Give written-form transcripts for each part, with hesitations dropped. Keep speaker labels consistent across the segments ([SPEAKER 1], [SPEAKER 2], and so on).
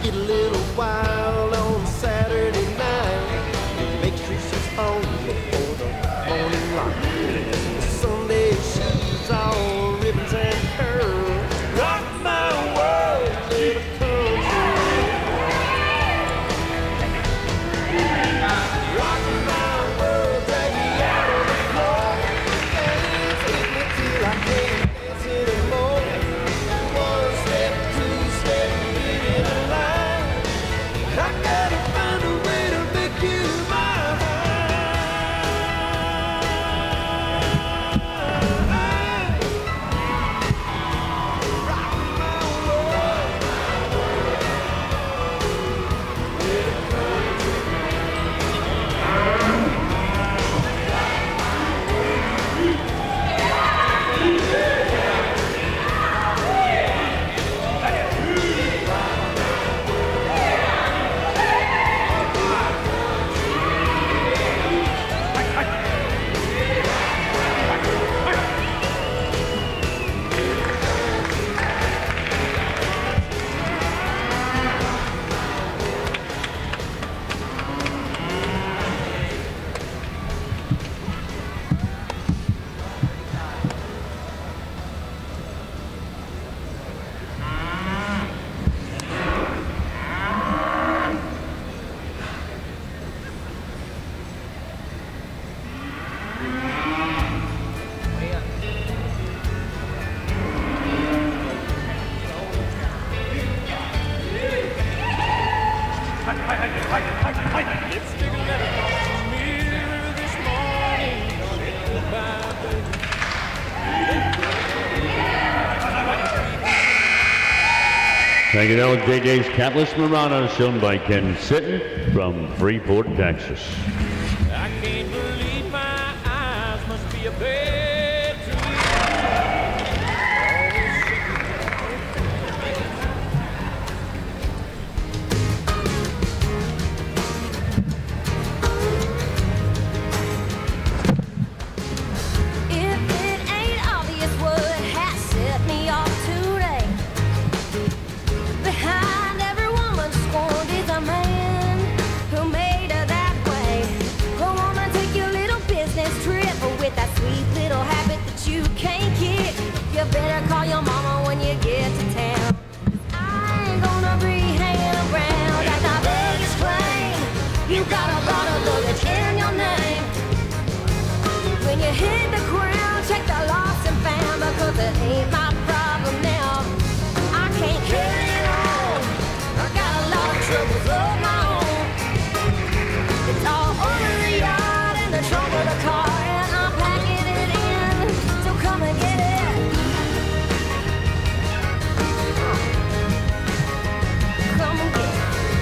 [SPEAKER 1] get a little wild on Saturday night. Make sure she's home before the morning light. Sunday she's all ribbons and curls. Rock my world, little country. Rock my world, drag me out on the floor. Dance with me till I can't dance anymore. One step, two step, get in the line. I gotta find a way to make you mine. Rock my world, little country.
[SPEAKER 2] Thank you, now JJ's Catless Murano, shown by Ken Sitton from Freeport, Texas.
[SPEAKER 1] I can't believe my eyes, must be a bad
[SPEAKER 3] If it ain't obvious what has set me off today, behind every woman scorned is a man who made her that way. Go on and take your little business trip with that sweet little habit that you can't kick. You better call your mama when you get to town. I ain't gonna be hanging around at the Vegas claim. You got a lot of luggage in your name. When you hit the ground, check the lost and found, because it ain't my problem now. I can't carry it on. I got a lot of troubles of my own. It's all over the yard in the trunk of the car, and I'm packing it in. So come and get it. Come and get it.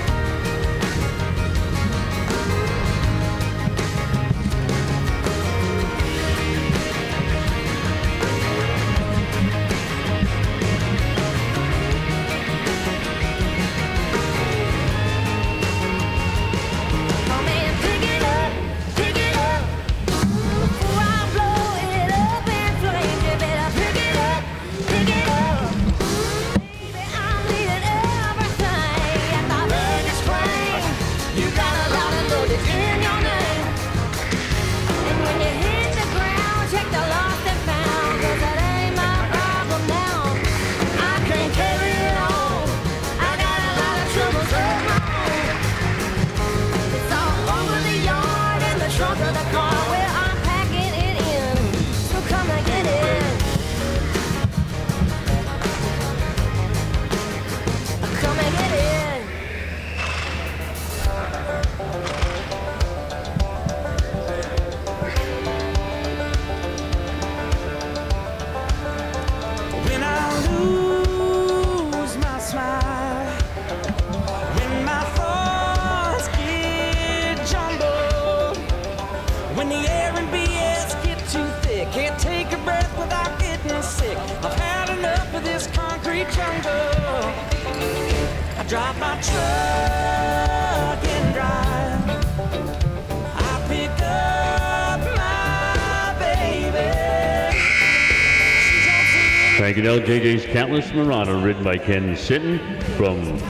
[SPEAKER 3] Come and pick it up before I blow it up in flames. You better pick it up. Baby, I'm leaving everything at the Vegas claim. You got a lot of luggage in your name. And when you hit the ground, check the lost and found, 'cause that ain't my problem now. I can't carry it on. I got a lot of troubles of my own. It's all over the yard in the trunk of the car where I'm packing it in. So come and get it. Come and get it.
[SPEAKER 4] When I lose my smile, when my thoughts get jumbled, when the air and BS get too thick, can't take a breath without getting sick. I've had enough of this concrete jungle. I drive my truck and drive. I pick up my baby.
[SPEAKER 2] Thank you, now JJ's Catless Murano, written by Ken Sitton from